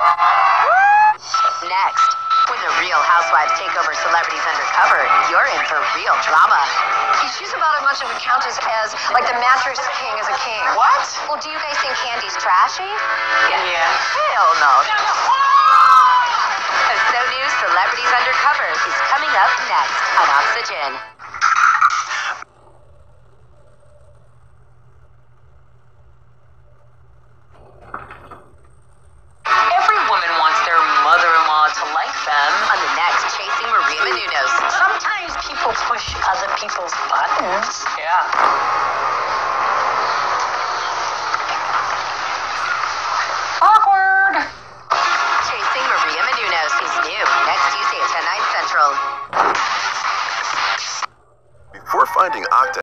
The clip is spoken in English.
Next, when the Real Housewives take over Celebrities Undercover, you're in for real drama. She's about as much of a countess as, like, the mattress king is a king. What? Well, do you guys think Candy's trashy? Yeah. Hell no. A So New Celebrities Undercover is coming up next on Oxygen.